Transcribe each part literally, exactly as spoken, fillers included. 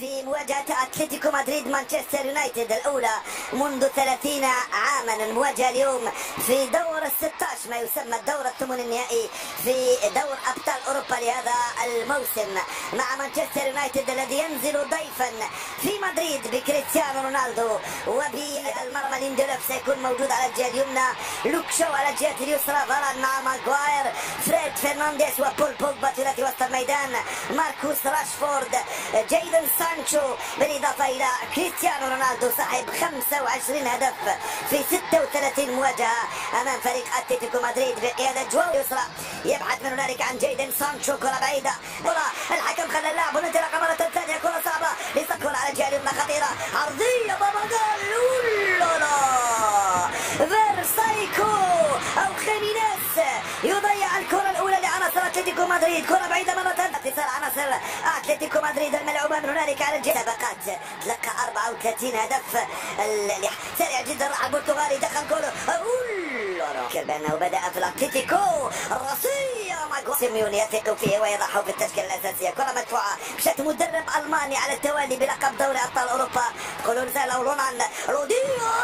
في مواجهة أتلتيكو مدريد مانشستر يونايتد الأولى منذ ثلاثين عاما. المواجهة اليوم في دور الستة عشر ما يسمى الدور الثمن النهائي في دور أبطال أوروبا لهذا الموسم، مع مانشستر يونايتد الذي ينزل ضيفا في مدريد بكريستيانو رونالدو، وبالمرمى ليندلوف سيكون موجود على الجهة اليمنى، لوك شو على الجهة اليسرى، فاران مع ماغواير، فريد فرنانديز وبول بوجبا ثلاثي وسط الميدان، ماركوس راشفورد، جيدن سانشو، بالإضافة إلى كريستيانو رونالدو صاحب خمسة وعشرين هدف في ستة وثلاثين مواجهة أمام فريق أتلتيكو مدريد بقيادة جواو يسرى. يبحث من هنالك عن جيدن سانشو، كرة بعيدة، كرة الحكم خلى اللاعب وننطلق مرة ثانية، كرة صعبة لتكون على الجهة اليمنى خطيرة، عرضية بابا جول لا فيرسايكو أو خيمينيز يضيع الكرة الأولى لعناصر أتلتيكو مدريد، كرة بعيدة مرة ثانية، اتصال عناصر أتلتيكو مدريد الملعوبة من هنالك على الجهة. سباقات تلقى أربعة وثلاثين هدف، سريع جدا راح البرتغالي دخل جوله، بأنه بدأ في الأتلتيكو الرصية مع سيميوني يثق فيه ويضعه في التشكيلة الأساسية. كرة مدفوعة بشكل مدرب ألماني على التوالي بلقب دوري أبطال أوروبا، يقولون سهلة ورونان رودي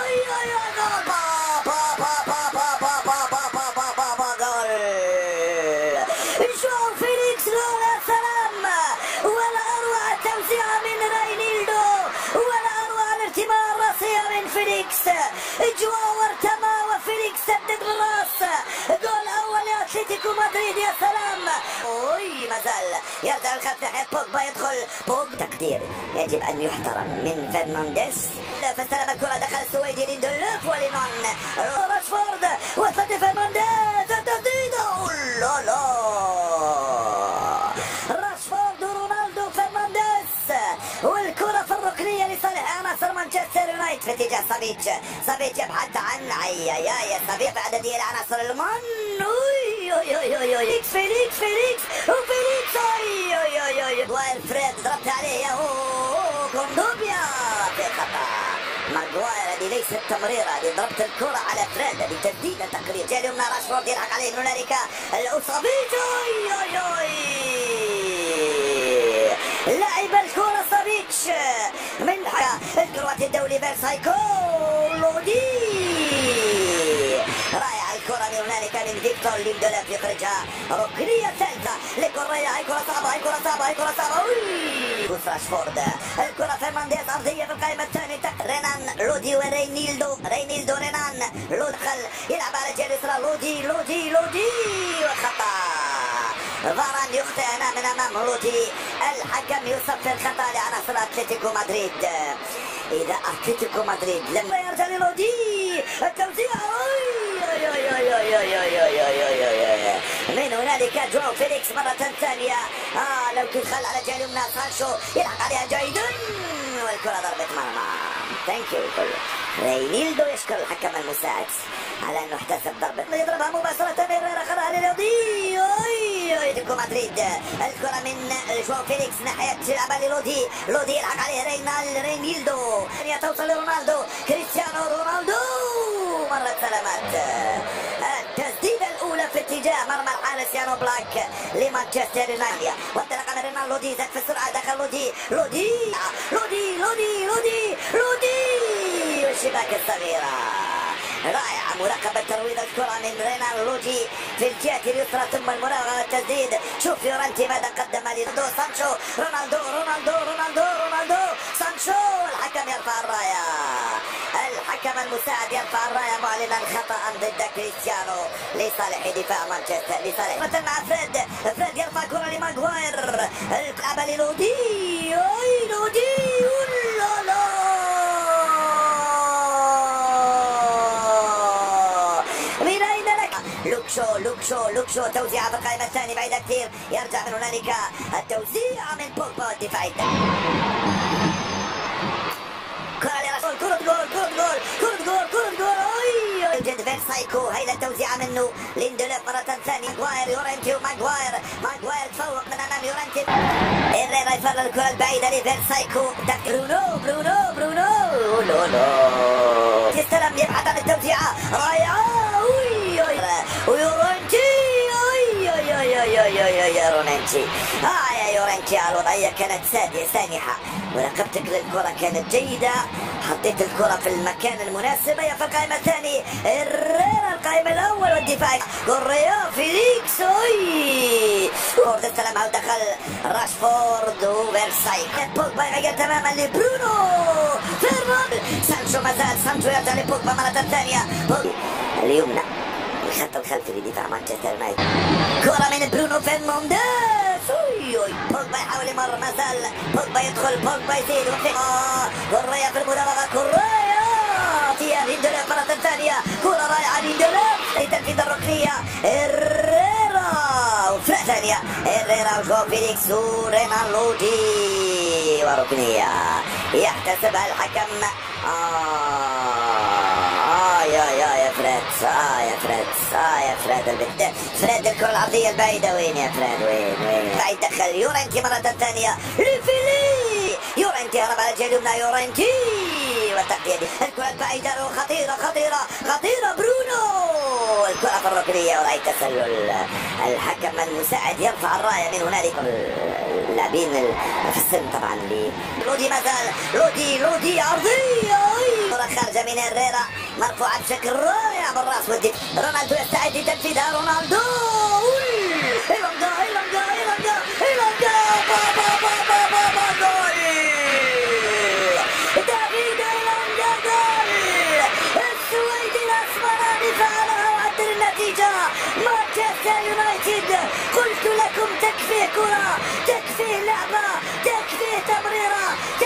جواو فيليكس، يا سلام، ولا أروع التوزيع من رينيلدو، ولا أروع الارتماء الراسية من فيليكس. جواو ارتمى وفيليكس سدد بالراس، جول أول لأتلتيكو مدريد، يا سلام. أوي ما زال يرجع الخلف ناحية بوجبا، يدخل بوج، تقدير يجب أن يحترم من فرنانديز، فاستلم الكرة، دخل السويدي ليندلوف ولينون، راشفورد وصلت فرنانديز، التسديد لا لا راشفورد ورونالدو فرنانديز، والكرة في الركنية لصالح عناصر مانشستر يونايتد في اتجاه سافيتش. سافيتش يبحث عن اي اي اي صفيق عددية لعناصر المان، فيليكس فيليكس فيليكس وفيليكس اي اي اي اي والفريد ضربت عليه يا هو كوندوبيا في خطأ. ماغواير هذه ليست تمريره، هذه ضربت الكره على فريد، هذه تسديده تقريبا. جاي اليمنى راشفورد يلحق عليه من هنالك الاصابيج، اي اي اي لعب الكره سافيتش من الكرواتي الدولي فيرسايكو لودي، رائع الكره من هنالك من فيكتور ليندلوف يخرجها، ركنيه ثالثه لكوريا، هاي كره صعبه، هاي كره صعبه، هاي كره صعبه، بوس راشفورد، الكره فرنانديز ارضيه في القائمه الثانيه، رينان لودي ورينيلدو، رينيلدو رينان، لو دخل يلعب على الجهه اليسرى، لودي لودي لودي وخطا، فاران يخطئ هنا من امام لودي، الحكم يصفر خطا لعناصر اتلتيكو مدريد. اذا اتلتيكو مدريد لما يرجع للودي التوزيع من هنالك جواو فيليكس مرة ثانية، اه لو تدخل على الجهة اليمنى سانشو يلعب عليها جيدا، والكرة ضربة مرمى. ثانك يو رينيلدو يشكر الحكم المساعد على انه احتسب ضربة، يضربها مباشرة من اخرها للودي، اتلتيكو مدريد، الكرة من جواو فيليكس ناحية يلعبها للودي، لودي يلحق عليه رينال رينيلدو، توصل لرونالدو، كريستيانو رونالدو، مرة سلامات. التسديدة الأولى في اتجاه مرمى الحارس يانو بلاك لمانشستر يونايتد، وانطلق من رينال لودي، زاد في السرعة، دخل لودي لودي لودي لودي لودي لودي والشباك الصغيرة، رائعة مراقبة ترويض الكرة من رينال لودي في الجهة اليسرى، ثم المراوغة والتسديد. شوف فيورنتي ماذا قدم لرونالدو، سانشو، رونالدو رونالدو رونالدو رونالدو سانشو، الحكم يرفع الراية، الحكم المساعد يرفع الراية معلنا خطأ ضد كريستيانو لصالح دفاع مانشستر، لصالح مثل مع فريد، فريد يرفع كرة لماغواير، العبة للودي، اي لودي لا لا من اين لك لوك شو لوك شو لوك شو توزيعة في القائمة الثانية بعيدة كثير، يرجع من هنالك التوزيع من بوجبا الدفاعي، كرة جول كرة جول كرة جول كرة جول جد فيرسايكو، هيدا التوزيعة منه ليندلوف مرة ثانية، ماغواير يورنتي وماغواير، ماغواير تفوق من امام يورنتي، إيريرا يفرغ الكرة البعيدة لفيرسايكو، برونو برونو برونو لولو يستلم، يبحث عن التوزيعة رائعة، ويورنتي يا رونانتي. اه يا يورنتي، الوضعيه كانت ساديه سانحه، مراقبتك للكره كانت جيده، حطيت الكره في المكان المناسب. هي في القائمه الثانيه هيريرا، القائمه الاول والدفاع كوريا فيليكس. اوي ورد السلام عود دخل راشفورد وفيرساي. بوجبا يغير تماما لبرونو فيرنانديز. سانشو مازال، سانشو يرجع لبوجبا مره ثانيه. اليمنى الخط الخلفي لدفاع مانشستر يونايتد. كرة من برونو فرنانديز. اوي اوي بوجبا يحاول يمر، ما زال بوجبا يدخل، بوجبا يزيد وفيها كوريا في المراوغة. كوريا فيها ليندلوف مرة ثانية، كرة رائعة ليندلوف لتنفيذ الركنية. هيريرا وفرقة ثانية، هيريرا وجو فيليكس ورينالدي وركنية يحتسبها الحكم. آه يا يا يا فريد، اه يا فريد، اه يا فريد البت فريد، الكرة العرضية البعيدة وين يا فريد؟ وين وين؟ بعيد دخل يورنتي مرة ثانية لفيلي. يورنتي هرب على الجهة اليمنى، يورنتي والتقدير، الكرة البعيدة خطيرة خطيرة خطيرة. برونو الكرة في الركنية ورأي تسلل. الحكم المساعد يرفع الراية من هنالك. اللاعبين في السن طبعا لي لودي، ما زال لودي لودي عرضية. كرة خارجة من هيريرا، مرفوعة بشكل رائع بالراس والدف. رونالدو يستعد لتنفيذها. رونالدو إيلونجا إيلونجا إيلونجا إيلونجا بابا بابا بابا جول. دافيد إيلونجا جول. السويدي الأسمراني فعلها وعدل النتيجة. مانشستر يونايتد، قلت لكم تكفي كرة، تكفي لعبة، تكفي تمريرة،